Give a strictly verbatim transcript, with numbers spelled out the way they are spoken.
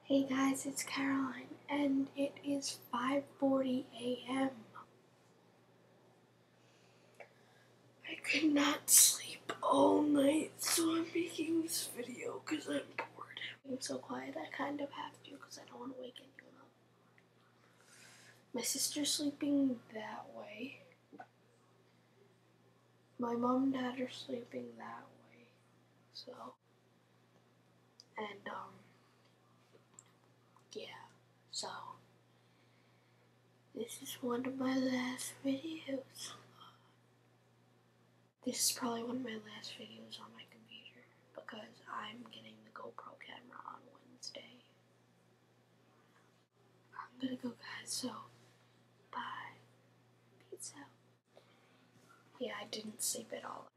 Hey guys, it's Caroline, and it is five forty a m I could not sleep all night, so I'm making this video because I'm bored. I'm so quiet, I kind of have to because I don't want to wake anyone up. My sister's sleeping that way. My mom and dad are sleeping that way, so, and, um, yeah, so, this is one of my last videos. This is probably one of my last videos on my computer because I'm getting the GoPro camera on Wednesday. I'm gonna go, guys, so bye. Peace out. Yeah, I didn't sleep at all.